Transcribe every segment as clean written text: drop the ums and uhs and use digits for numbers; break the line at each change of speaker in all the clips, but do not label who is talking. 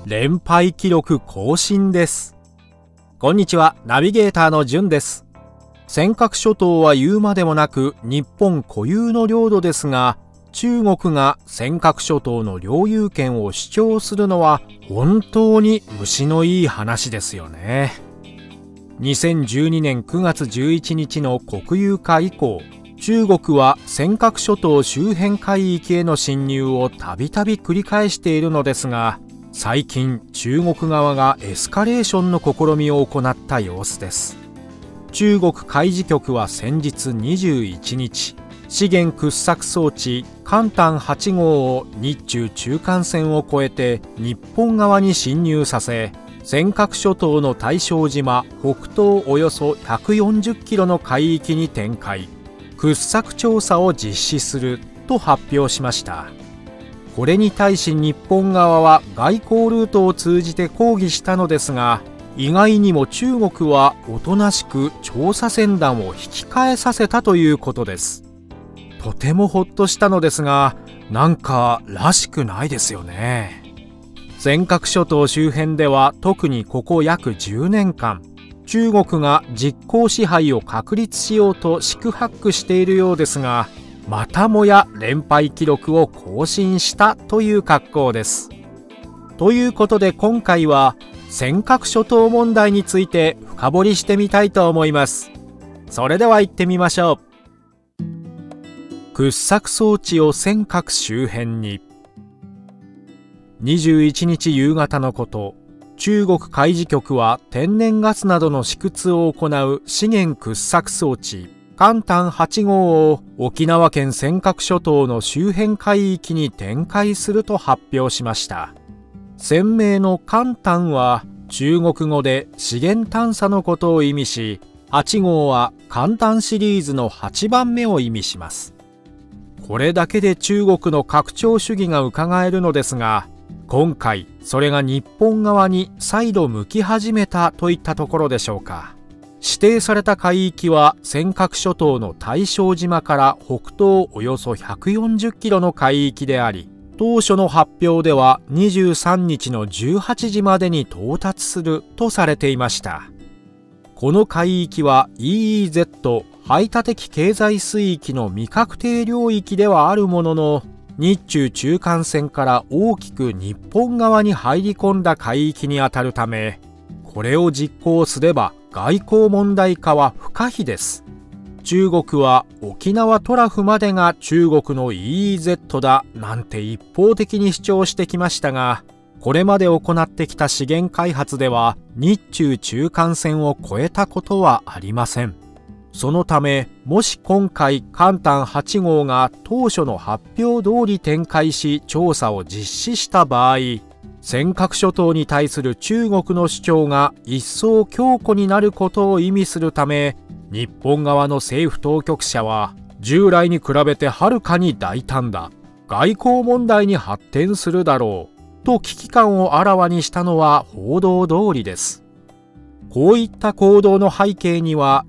連敗記録更新です。こんにちは、ナビゲーターのじゅんです。尖閣諸島は言うまでもなく日本固有の領土ですが、中国が尖閣諸島の領有権を主張するのは本当に虫のいい話ですよね。2012年9月11日の国有化以降、中国は尖閣諸島周辺海域への侵入をたびたび繰り返しているのですが、最近中国側がエスカレーションの試みを行った様子です。中国海事局は先日21日、資源掘削装置勘探8号を日中中間線を越えて日本側に侵入させ、尖閣諸島の大正島北東およそ140キロの海域に展開、掘削調査を実施すると発表しました。これに対し日本側は外交ルートを通じて抗議したのですが、意外にも中国はおとなしく調査船団を引き返させたということです。とてもほっとしたのですが、なんからしくないですよね。尖閣諸島周辺では特にここ約10年間、中国が実効支配を確立しようと四苦八苦しているようですが、またもや連敗記録を更新したという格好です。ということで今回は尖閣諸島問題について深掘りしてみたいと思います。それでは行ってみましょう。掘削装置を尖閣周辺に。21日夕方のこと、中国海事局は天然ガスなどの試掘を行う資源掘削装置勘探8号を沖縄県尖閣諸島の周辺海域に展開すると発表しました。船名の勘探は中国語で資源探査のことを意味し、8号は勘探シリーズの8番目を意味します。これだけで中国の拡張主義がうかがえるのですが、今回それが日本側に再度向き始めたといったところでしょうか。指定された海域は尖閣諸島の大正島から北東およそ140キロの海域であり、当初の発表では23日の18時までに到達するとされていました。この海域は EEZ 排他的経済水域の未確定領域ではあるものの、日中中間線から大きく日本側に入り込んだ海域にあたるため、これを実行すれば外交問題化は不可避です。中国は沖縄トラフまでが中国の EEZ だなんて一方的に主張してきましたが、これまで行ってきた資源開発では日中中間線を越えたことはありません。そのため、もし今回勘探8号が当初の発表通り展開し調査を実施した場合、尖閣諸島に対する中国の主張が一層強固になることを意味するため、日本側の政府当局者は従来に比べてはるかに大胆だ、外交問題に発展するだろうと危機感をあらわにしたのは報道通りです。こういった行動の背景には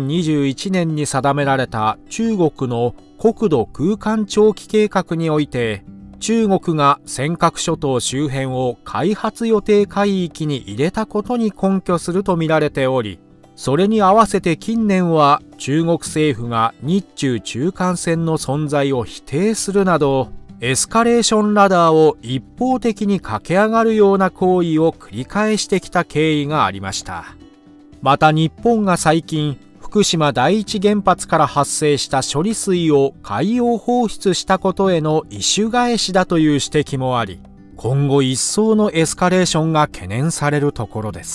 2021年に定められた中国の国土空間長期計画において、中国が尖閣諸島周辺を開発予定海域に入れたことに根拠するとみられており、それに合わせて近年は中国政府が日中中間線の存在を否定するなど、エスカレーションラダーを一方的に駆け上がるような行為を繰り返してきた経緯がありました。また日本が最近、福島第一原発から発生した処理水を海洋放出したことへの意趣返しだという指摘もあり、今後一層のエスカレーションが懸念されるところです。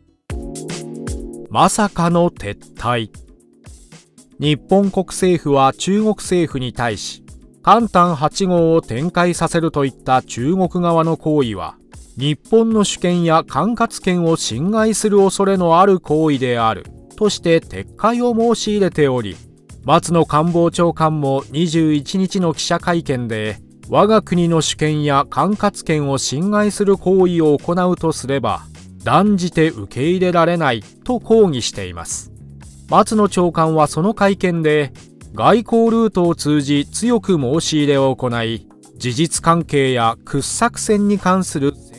まさかの撤退。日本国政府は中国政府に対し、勘探8号を展開させるといった中国側の行為は、日本の主権や管轄権を侵害する恐れのある行為であるとして撤回を申し入れており、松野官房長官も21日の記者会見で、我が国の主権や管轄権を侵害する行為を行うとすれば、断じて受け入れられないと抗議しています。松野長官はその会見で、外交ルートを通じ強く申し入れを行い、事実関係や掘削船に関する尖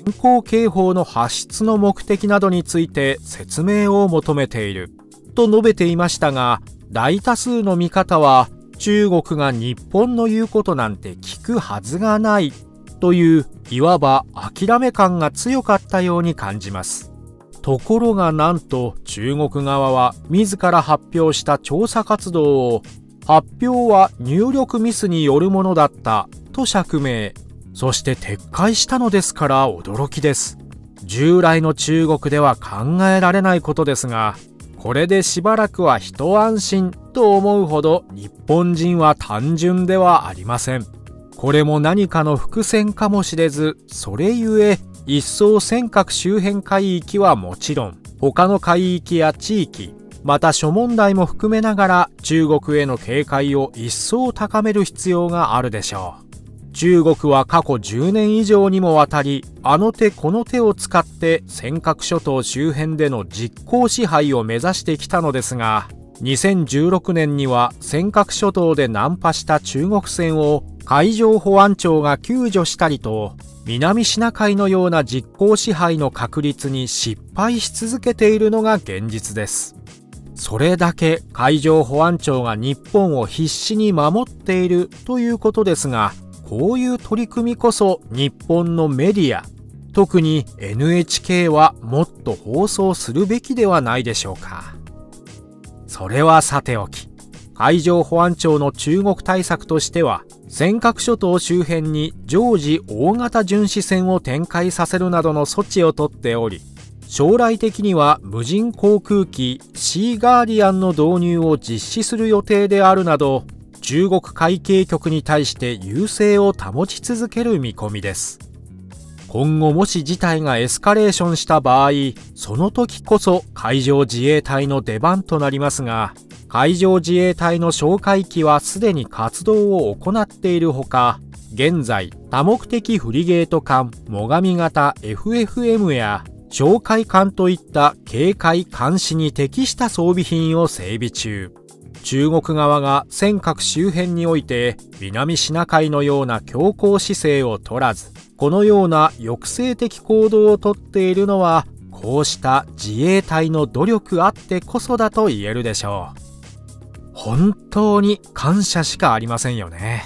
電光警報の発出の目的などについて説明を求めていると述べていましたが、大多数の見方は中国が日本の言うことなんて聞くはずがないといういわば諦め感が強かったように感じます。ところがなんと中国側は自ら発表した調査活動を発表は入力ミスによるものだったと釈明、そして撤回したのですから驚きです。従来の中国では考えられないことですが、これでしばらくは一安心と思うほど日本人は単純ではありません。これも何かの伏線かもしれず、それゆえ一層尖閣周辺海域はもちろん他の海域や地域、また諸問題も含めながら中国への警戒を一層高める必要があるでしょう。中国は過去10年以上にもわたりあの手この手を使って尖閣諸島周辺での実効支配を目指してきたのですが、2016年には尖閣諸島で難破した中国船を海上保安庁が救助したりと、南シナ海のような実効支配の確立に失敗し続けているのが現実です。それだけ海上保安庁が日本を必死に守っているということですが、こういう取り組みこそ日本のメディア、特に NHK はもっと放送するべきではないでしょうか。それはさておき、海上保安庁の中国対策としては、尖閣諸島周辺に常時大型巡視船を展開させるなどの措置をとっており、将来的には無人航空機シーガーディアンの導入を実施する予定であるなど、中国海警局に対して優勢を保ち続ける見込みです。今後もし事態がエスカレーションした場合、その時こそ海上自衛隊の出番となりますが、海上自衛隊の哨戒機はすでに活動を行っているほか、現在多目的フリゲート艦最上型 FFM や哨戒艦といった警戒監視に適した装備品を整備中。中国側が尖閣周辺において南シナ海のような強硬姿勢を取らず、このような抑制的行動をとっているのは、こうした自衛隊の努力あってこそだと言えるでしょう。本当に感謝しかありませんよね。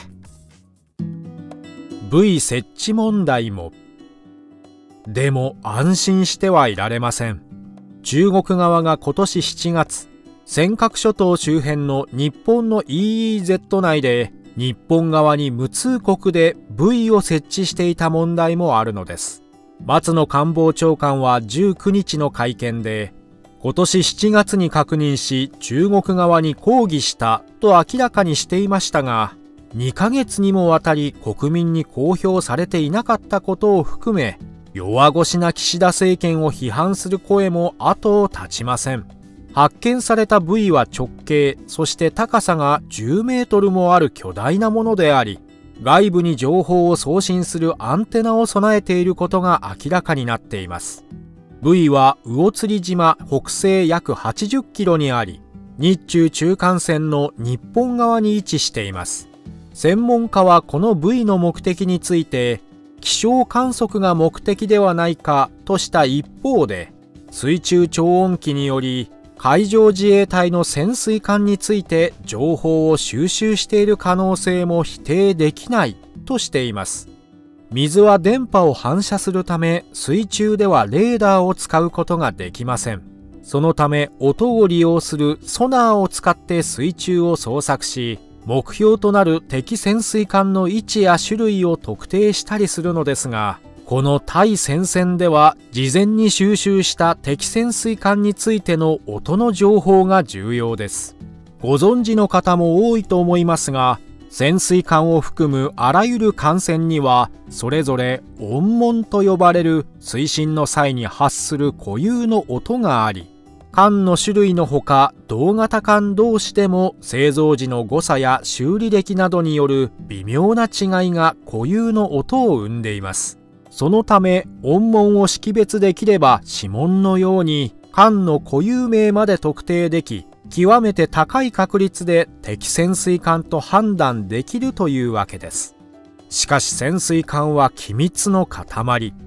ブイ設置問題も。でも安心してはいられません。中国側が今年7月、尖閣諸島周辺の日本の EEZ 内で日本側に無通告でブイを設置していた問題もあるのです。松野官房長官は19日の会見で、今年7月に確認し中国側に抗議したと明らかにしていましたが、2ヶ月にもわたり国民に公表されていなかったことを含め、弱腰な岸田政権を批判する声も後を絶ちません。発見されたブイは直径、そして高さが10メートルもある巨大なものであり、外部に情報を送信するアンテナを備えていることが明らかになっています。ブイは魚釣島北西約80キロにあり、日中中間線の日本側に位置しています。専門家はこのブイの目的について、気象観測が目的ではないかとした一方で、水中超音機により海上自衛隊の潜水艦について情報を収集している可能性も否定できないとしています。水は電波を反射するため、水中ではレーダーを使うことができません。そのため音を利用するソナーを使って水中を捜索し、目標となる敵潜水艦の位置や種類を特定したりするのですが、この対潜船では事前に収集した敵潜水艦についての音の情報が重要です。ご存知の方も多いと思いますが、潜水艦を含むあらゆる艦船にはそれぞれ音紋と呼ばれる水深の際に発する固有の音があり、艦の種類のほか同型艦同士でも製造時の誤差や修理歴などによる微妙な違いが固有の音を生んでいます。そのため音紋を識別できれば指紋のように艦の固有名まで特定でき、極めて高い確率で敵潜水艦と判断できるというわけです。しかし潜水艦は機密の塊。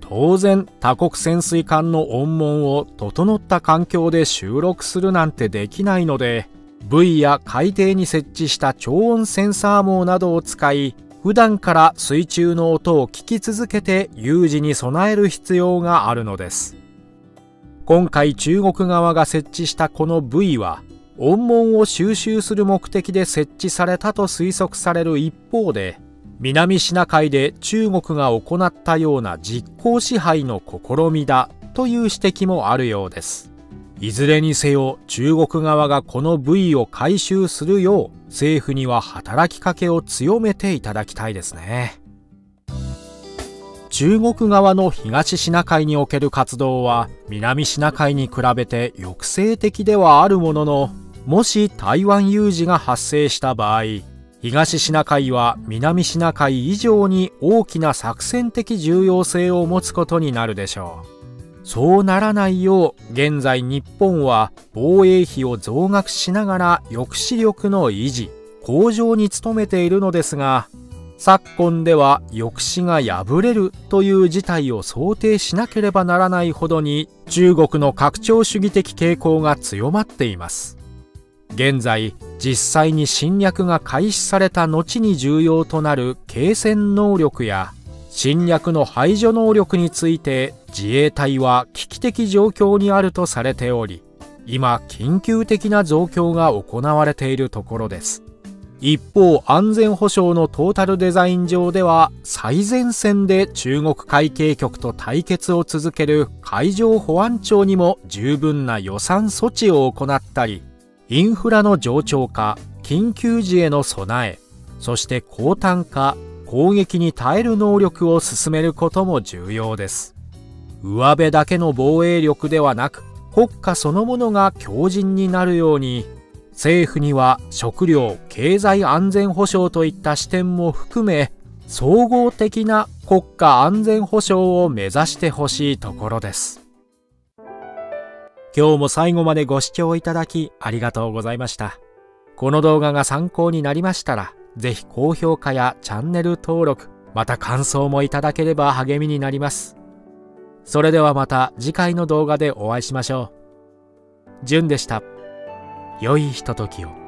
当然他国潜水艦の音紋を整った環境で収録するなんてできないので、ブイや海底に設置した超音センサー網などを使い、普段から水中の音を聞き続けて有事に備える必要があるのです。今回中国側が設置したこのブイは、音紋を収集する目的で設置されたと推測される一方で、南シナ海で中国が行ったような実効支配の試みだという指摘もあるようです。いずれにせよ中国側がこのブイを回収するよう政府には働きかけを強めていただきたいですね。中国側の東シナ海における活動は南シナ海に比べて抑制的ではあるものの、もし台湾有事が発生した場合、東シナ海は南シナ海以上に大きな作戦的重要性を持つことになるでしょう。そうならないよう現在日本は防衛費を増額しながら抑止力の維持・向上に努めているのですが、昨今では抑止が破れるという事態を想定しなければならないほどに中国の拡張主義的傾向が強まっています。現在実際に侵略が開始された後に重要となる継戦能力や侵略の排除能力について自衛隊は危機的状況にあるとされており、今緊急的な増強が行われているところです。一方、安全保障のトータルデザイン上では最前線で中国海警局と対決を続ける海上保安庁にも十分な予算措置を行ったり、インフラの冗長化、緊急時への備え、そして高単価、攻撃に耐える能力を進めることも重要です。上辺だけの防衛力ではなく、国家そのものが強靭になるように、政府には食料・経済安全保障といった視点も含め、総合的な国家安全保障を目指してほしいところです。今日も最後までご視聴いただきありがとうございました。この動画が参考になりましたら、ぜひ高評価やチャンネル登録、また感想もいただければ励みになります。それではまた次回の動画でお会いしましょう。じゅんでした。良いひとときを。